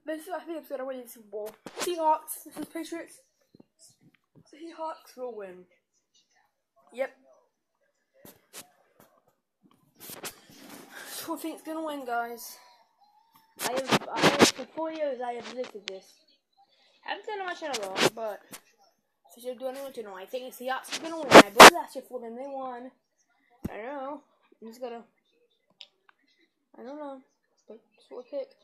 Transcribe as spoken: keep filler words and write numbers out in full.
This is, I think it's gonna win the Super Bowl. Seahawks. This is Patriots. Seahawks will win. Yep. Who thinks gonna win, guys? I have, I have for four years I have predicted this. Haven't done it on my channel though, but so you're doing it, you know. I think it's the Seahawks are gonna win. I believe last year for them they won. I don't know. I'm just gonna. I don't know, but it's what I pick.